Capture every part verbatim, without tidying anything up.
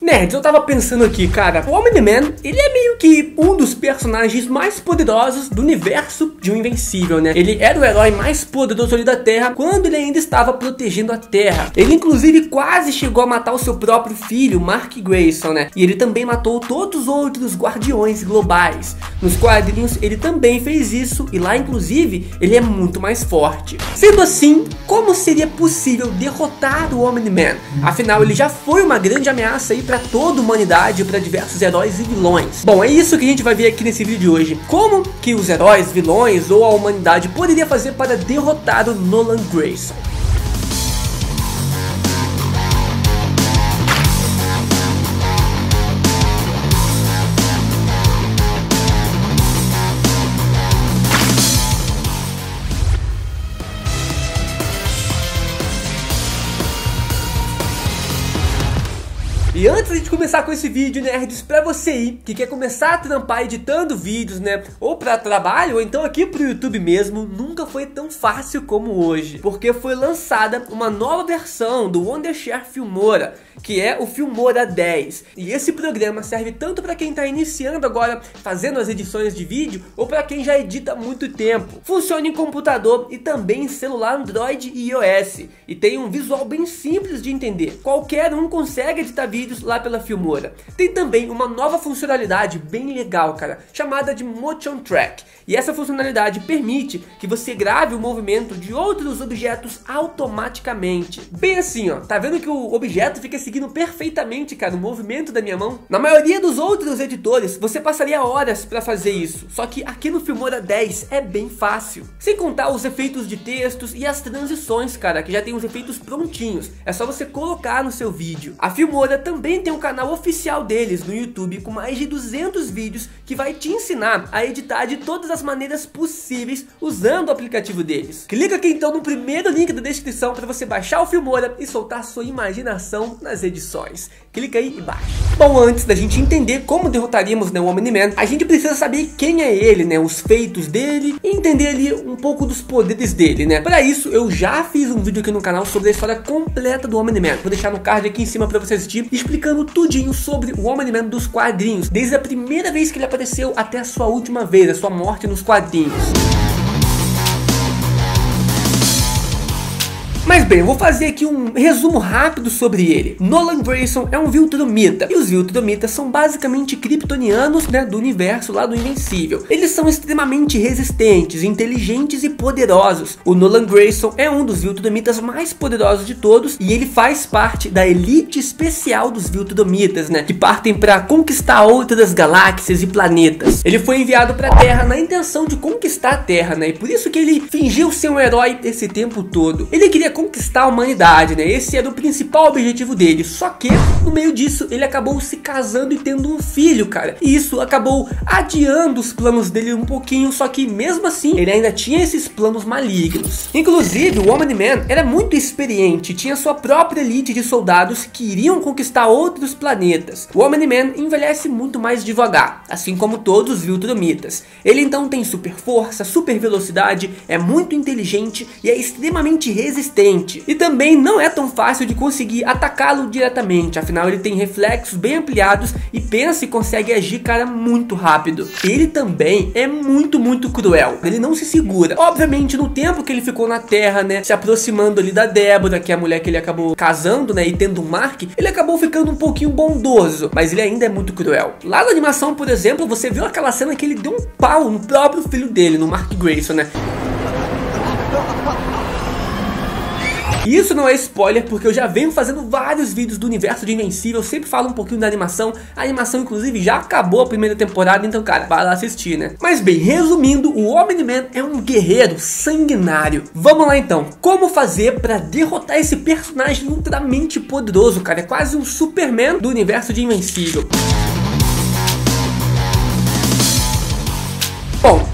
Nerds, eu tava pensando aqui, cara, o Omni-Man, ele é meio que um dos personagens mais poderosos do universo de um Invencível, né? Ele era o herói mais poderoso ali da Terra quando ele ainda estava protegendo a Terra. Ele inclusive quase chegou a matar o seu próprio filho, Mark Grayson, né? E ele também matou todos os outros guardiões globais. Nos quadrinhos ele também fez isso e lá inclusive ele é muito mais forte. Sendo assim, como seria possível derrotar o Omni-Man? Afinal, ele já foi uma grande ameaça aí para toda a humanidade, para diversos heróis e vilões. Bom, é isso que a gente vai ver aqui nesse vídeo de hoje. Como que os heróis, vilões ou a humanidade poderia fazer para derrotar o Nolan Grayson? E antes de começar com esse vídeo, nerds, pra você aí que quer começar a trampar editando vídeos, né, ou pra trabalho, ou então aqui pro YouTube mesmo, nunca foi tão fácil como hoje, porque foi lançada uma nova versão do Wondershare Filmora, que é o Filmora dez. E esse programa serve tanto pra quem tá iniciando agora, fazendo as edições de vídeo, ou pra quem já edita há muito tempo. Funciona em computador e também em celular Android e iOS, e tem um visual bem simples de entender. Qualquer um consegue editar vídeos lá pela Filmora. Tem também uma nova funcionalidade bem legal, cara, chamada de Motion Track. E essa funcionalidade permite que você grave o movimento de outros objetos automaticamente. Bem assim, ó, tá vendo que o objeto fica seguindo perfeitamente, cara, o movimento da minha mão? Na maioria dos outros editores, você passaria horas pra fazer isso. Só que aqui no Filmora dez é bem fácil. Sem contar os efeitos de textos e as transições, cara, que já tem os efeitos prontinhos. É só você colocar no seu vídeo. A Filmora também Também tem um canal oficial deles no YouTube com mais de duzentos vídeos que vai te ensinar a editar de todas as maneiras possíveis usando o aplicativo deles. Clica aqui então no primeiro link da descrição para você baixar o Filmora e soltar sua imaginação nas edições. Clica aí e baixa. Bom, antes da gente entender como derrotaríamos, né, o Omni-Man, a gente precisa saber quem é ele, né, os feitos dele e entender ali um pouco dos poderes dele, né. Para isso eu já fiz um vídeo aqui no canal sobre a história completa do Omni-Man. Vou deixar no card aqui em cima para você assistir, explicando tudinho sobre o Omni-Man dos quadrinhos, desde a primeira vez que ele apareceu até a sua última vez, a sua morte nos quadrinhos. Mas bem, eu vou fazer aqui um resumo rápido sobre ele. Nolan Grayson é um Viltrumita, e os Viltrumitas são basicamente kryptonianos, né, do universo lá do Invencível. Eles são extremamente resistentes, inteligentes e poderosos. O Nolan Grayson é um dos Viltrumitas mais poderosos de todos, e ele faz parte da elite especial dos Viltrumitas, né, que partem para conquistar outras galáxias e planetas. Ele foi enviado para a Terra na intenção de conquistar a Terra, né, e por isso que ele fingiu ser um herói esse tempo todo. Ele queria conquistar a humanidade, né? Esse era o principal objetivo dele. Só que no meio disso ele acabou se casando e tendo um filho, cara. E isso acabou adiando os planos dele um pouquinho. Só que mesmo assim ele ainda tinha esses planos malignos. Inclusive o Omni-Man era muito experiente, tinha sua própria elite de soldados que iriam conquistar outros planetas. O Omni-Man envelhece muito mais devagar, assim como todos os Viltrumitas. Ele então tem super força, super velocidade, é muito inteligente e é extremamente resistente. E também não é tão fácil de conseguir atacá-lo diretamente, afinal ele tem reflexos bem ampliados e pensa e consegue agir, cara, muito rápido. Ele também é muito, muito cruel, ele não se segura. Obviamente no tempo que ele ficou na Terra, né, se aproximando ali da Deborah, que é a mulher que ele acabou casando, né, e tendo um Mark, ele acabou ficando um pouquinho bondoso, mas ele ainda é muito cruel. Lá na animação, por exemplo, você viu aquela cena que ele deu um pau no próprio filho dele, no Mark Grayson, né? E isso não é spoiler, porque eu já venho fazendo vários vídeos do universo de Invencível, eu sempre falo um pouquinho da animação. A animação inclusive já acabou a primeira temporada, então cara, vai lá assistir, né? Mas bem, resumindo, o Omni-Man é um guerreiro sanguinário. Vamos lá então, como fazer pra derrotar esse personagem ultramente poderoso, cara? É quase um Superman do universo de Invencível. Bom,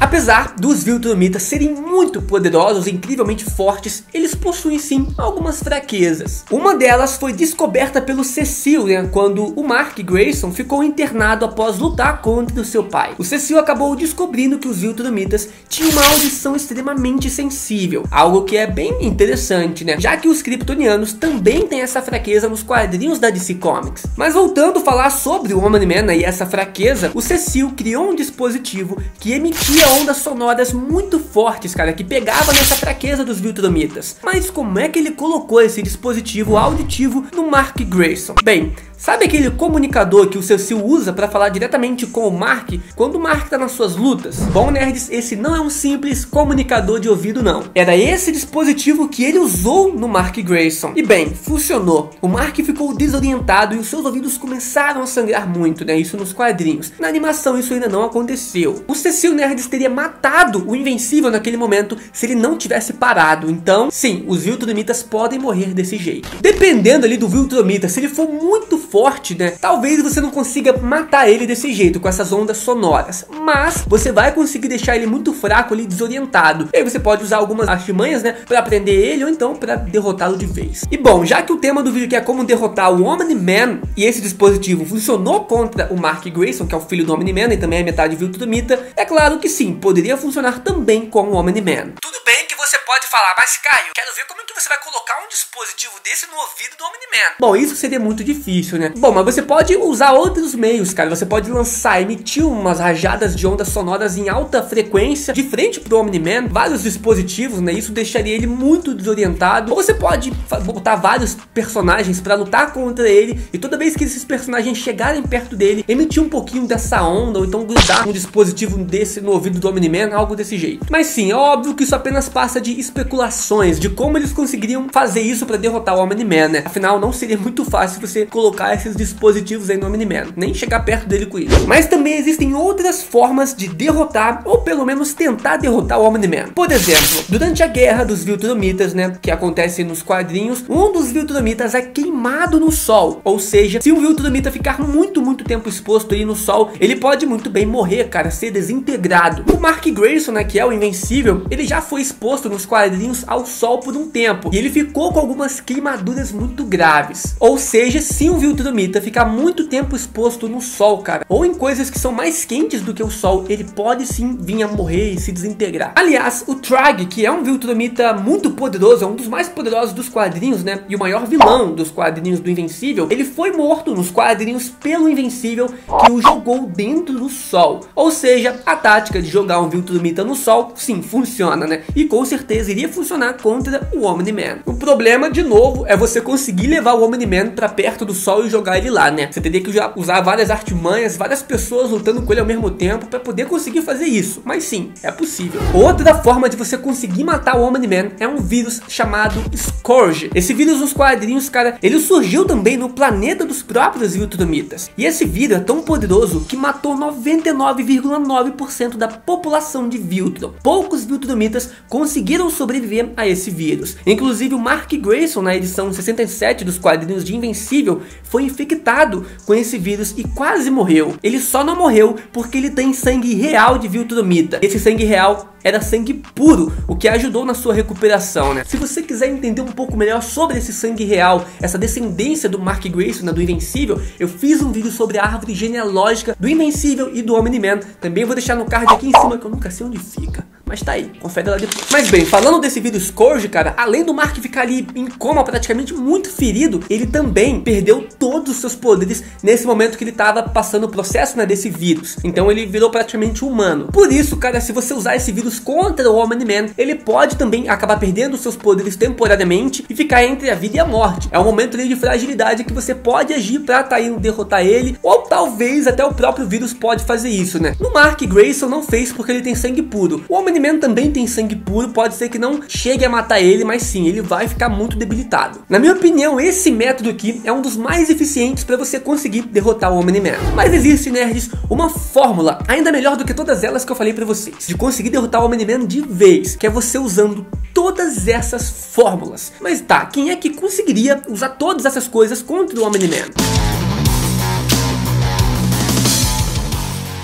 Apesar dos Viltrumitas serem muito poderosos e incrivelmente fortes, eles possuem sim algumas fraquezas. Uma delas foi descoberta pelo Cecil, né, quando o Mark Grayson ficou internado após lutar contra o seu pai. O Cecil acabou descobrindo que os Viltrumitas tinham uma audição extremamente sensível, algo que é bem interessante, né, já que os Kryptonianos também têm essa fraqueza nos quadrinhos da D C Comics. Mas voltando a falar sobre o Omni-Man e essa fraqueza, o Cecil criou um dispositivo que emitia ondas sonoras muito fortes, cara, que pegava nessa fraqueza dos Viltrumitas. Mas como é que ele colocou esse dispositivo auditivo no Mark Grayson? Bem, sabe aquele comunicador que o Cecil usa para falar diretamente com o Mark quando o Mark tá nas suas lutas? Bom, nerds, esse não é um simples comunicador de ouvido não. Era esse dispositivo que ele usou no Mark Grayson. E bem, funcionou. O Mark ficou desorientado e os seus ouvidos começaram a sangrar muito, né? Isso nos quadrinhos. Na animação isso ainda não aconteceu. O Cecil, nerds, teria matado o Invencível naquele momento se ele não tivesse parado. Então, sim, os Viltrumitas podem morrer desse jeito. Dependendo ali do Viltrumita, se ele for muito forte, né, talvez você não consiga matar ele desse jeito, com essas ondas sonoras, mas você vai conseguir deixar ele muito fraco ali, desorientado. E aí você pode usar algumas artimanhas, né, para prender ele ou então para derrotá-lo de vez. E bom, já que o tema do vídeo aqui é como derrotar o Omni-Man e esse dispositivo funcionou contra o Mark Grayson, que é o filho do Omni-Man e também é metade Viltrumita, é claro que sim, poderia funcionar também com o Omni-Man. Tudo bem que você pode falar, mas Caio, quero ver como é que você vai colocar um dispositivo desse no ouvido do Omni-Man. Bom, isso seria muito difícil, né? Bom, mas você pode usar outros meios, cara. Você pode lançar, emitir umas rajadas de ondas sonoras em alta frequência de frente pro Omni-Man, vários dispositivos, né? Isso deixaria ele muito desorientado. Ou você pode botar vários personagens pra lutar contra ele e toda vez que esses personagens chegarem perto dele, emitir um pouquinho dessa onda ou então grudar um dispositivo desse no ouvido do Omni-Man, algo desse jeito. Mas sim, é óbvio que isso apenas passa de especulações de como eles conseguiriam fazer isso pra derrotar o Omni-Man, né? Afinal, não seria muito fácil você colocar esses dispositivos aí no Omni-Man, nem chegar perto dele com isso. Mas também existem outras formas de derrotar, ou pelo menos tentar derrotar o Omni-Man. Por exemplo, durante a guerra dos Viltrumitas, né, que acontece nos quadrinhos, um dos Viltrumitas é queimado no sol. Ou seja, se um Viltrumita ficar muito, muito tempo exposto aí no sol, ele pode muito bem morrer, cara, ser desintegrado. O Mark Grayson, né, que é o Invencível, ele já foi exposto nos quadrinhos ao sol por um tempo, e ele ficou com algumas queimaduras muito graves. Ou seja, se um Viltrumita ficar muito tempo exposto no sol, cara, ou em coisas que são mais quentes do que o sol, ele pode sim vir a morrer e se desintegrar. Aliás, o Trag, que é um Viltrumita muito poderoso, é um dos mais poderosos dos quadrinhos, né, e o maior vilão dos quadrinhos do Invencível, ele foi morto nos quadrinhos pelo Invencível, que o jogou dentro do sol. Ou seja, a tática de jogar um Viltrumita no sol, sim, funciona, né, e com certeza iria funcionar contra o Omni-Man. O problema, de novo, é você conseguir levar o Omni-Man pra perto do sol e jogar ele lá, né? Você teria que usar várias artimanhas, várias pessoas lutando com ele ao mesmo tempo para poder conseguir fazer isso. Mas sim, é possível. Outra forma de você conseguir matar o Omni-Man é um vírus chamado Scourge. Esse vírus nos quadrinhos, cara, ele surgiu também no planeta dos próprios Viltrumitas. E esse vírus é tão poderoso que matou noventa e nove vírgula nove por cento da população de Viltrum. Poucos Viltrumitas conseguiram sobreviver a esse vírus. Inclusive o Mark Grayson, na edição sessenta e sete dos quadrinhos de Invencível, foi infectado com esse vírus e quase morreu. Ele só não morreu porque ele tem sangue real de Viltrumita. Esse sangue real era sangue puro, o que ajudou na sua recuperação, né? Se você quiser entender um pouco melhor sobre esse sangue real, essa descendência do Mark Grayson, né, do Invencível, eu fiz um vídeo sobre a árvore genealógica do Invencível e do Omni-Man. Também vou deixar no card aqui em cima, que eu nunca sei onde fica. Mas tá aí, confere lá depois. Mas bem, falando desse vídeo Scourge, cara, além do Mark ficar ali em coma, praticamente muito ferido, ele também perdeu todos os seus poderes nesse momento que ele tava passando o processo, né, desse vírus. Então ele virou praticamente humano. Por isso, cara, se você usar esse vírus contra o Omni-Man, ele pode também acabar perdendo os seus poderes temporariamente e ficar entre a vida e a morte. É um momento ali de fragilidade que você pode agir pra tá indo derrotar ele, ou talvez até o próprio vírus pode fazer isso, né? No Mark Grayson não fez porque ele tem sangue puro. O Omni-Man também tem sangue puro, pode ser que não chegue a matar ele, mas sim, ele vai ficar muito debilitado. Na minha opinião, esse método aqui é um dos mais eficientes para você conseguir derrotar o Omni-Man. Mas existe, nerds, uma fórmula ainda melhor do que todas elas que eu falei para vocês, de conseguir derrotar o Omni-Man de vez, que é você usando todas essas fórmulas. Mas tá, quem é que conseguiria usar todas essas coisas contra o Omni-Man? O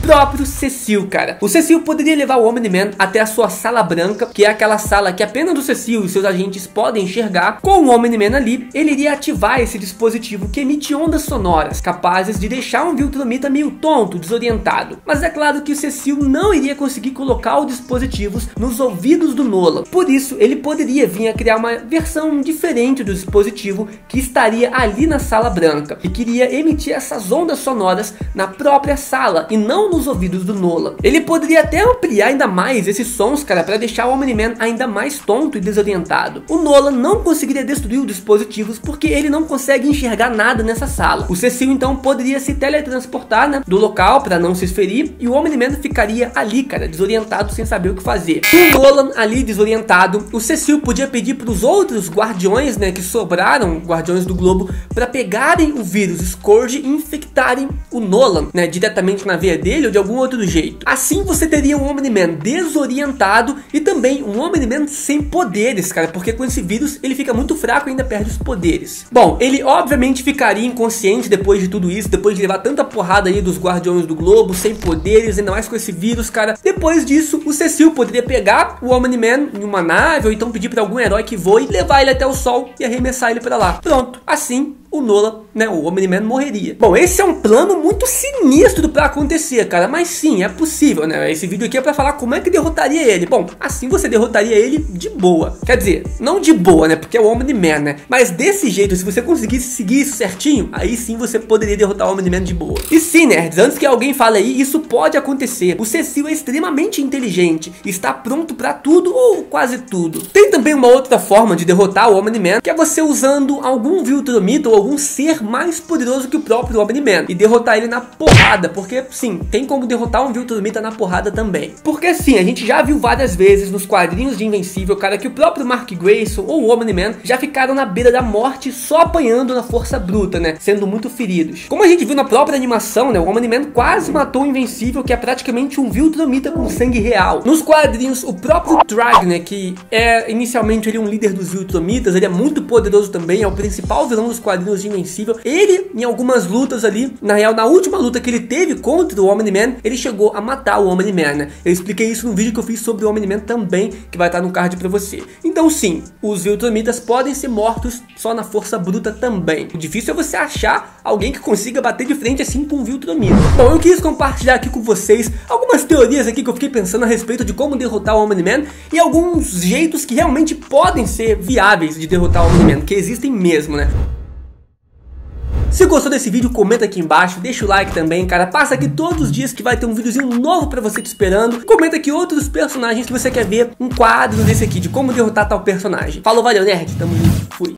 próprio Cecil, cara. O Cecil poderia levar o Omni-Man até a sua sala branca, que é aquela sala que apenas o Cecil e seus agentes podem enxergar. Com o Omni-Man ali, ele iria ativar esse dispositivo que emite ondas sonoras, capazes de deixar um Viltrumita meio tonto, desorientado. Mas é claro que o Cecil não iria conseguir colocar os dispositivos nos ouvidos do Nolan. Por isso, ele poderia vir a criar uma versão diferente do dispositivo que estaria ali na sala branca e queria emitir essas ondas sonoras na própria sala e não nos ouvidos do Nolan. Ele poderia até ampliar ainda mais esses sons, cara, para deixar o Omni-Man ainda mais tonto e desorientado. O Nolan não conseguiria destruir os dispositivos porque ele não consegue enxergar nada nessa sala. O Cecil então poderia se teletransportar, né, do local para não se esferir, e o Omni-Man ficaria ali, cara, desorientado, sem saber o que fazer. Com o Nolan ali desorientado, o Cecil podia pedir para os outros guardiões, né, que sobraram, guardiões do globo, para pegarem o vírus Scourge e infectarem o Nolan, né, diretamente na veia dele ou de algum outro jeito. Assim você teria um Omni-Man desorientado e também um Omni-Man sem poderes, cara, porque com esse vírus ele fica muito fraco e ainda perde os poderes. Bom, ele obviamente ficaria inconsciente depois de tudo isso, depois de levar tanta porrada aí dos guardiões do globo, sem poderes, ainda mais com esse vírus, cara. Depois disso, o Cecil poderia pegar o Omni-Man em uma nave ou então pedir para algum herói que voe, levar ele até o sol e arremessar ele para lá. Pronto, assim o Nolan, né, o Omni-Man morreria. Bom, esse é um plano muito sinistro pra acontecer, cara, mas sim, é possível, né? Esse vídeo aqui é pra falar como é que derrotaria ele. Bom, assim você derrotaria ele de boa. Quer dizer, não de boa, né, porque é o Omni-Man, né? Mas desse jeito, se você conseguisse seguir isso certinho, aí sim você poderia derrotar o Omni-Man de boa. E sim, nerds, antes que alguém fale aí, isso pode acontecer. O Cecil é extremamente inteligente, está pronto pra tudo ou quase tudo. Tem também uma outra forma de derrotar o Omni-Man, que é você usando algum Viltrumita ou algum ser mais poderoso que o próprio Omni-Man e derrotar ele na porrada, porque sim, tem como derrotar um Viltrumita na porrada também. Porque sim, a gente já viu várias vezes nos quadrinhos de Invencível, cara, que o próprio Mark Grayson ou o Omni-Man já ficaram na beira da morte só apanhando na força bruta, né, sendo muito feridos. Como a gente viu na própria animação, né, o Omni-Man quase matou o Invencível, que é praticamente um Viltrumita com sangue real. Nos quadrinhos, o próprio Trag, né, que é inicialmente ele um líder dos Viltrumitas, ele é muito poderoso também, é o principal vilão dos quadrinhos de Invencível. Ele, em algumas lutas ali, na real, na última luta que ele teve contra o Omni-Man, ele chegou a matar o Omni-Man, né? Eu expliquei isso no vídeo que eu fiz sobre o Omni-Man também, que vai estar no card pra você. Então sim, os Viltrumitas podem ser mortos só na força bruta também. O difícil é você achar alguém que consiga bater de frente assim com um Viltrumita. Bom, eu quis compartilhar aqui com vocês algumas teorias aqui que eu fiquei pensando a respeito de como derrotar o Omni-Man e alguns jeitos que realmente podem ser viáveis de derrotar o Omni-Man, que existem mesmo, né? Se gostou desse vídeo, comenta aqui embaixo, deixa o like também, cara. Passa aqui todos os dias que vai ter um videozinho novo pra você te esperando. Comenta aqui outros personagens que você quer ver, um quadro desse aqui, de como derrotar tal personagem. Falou, valeu, nerd, tamo junto, fui.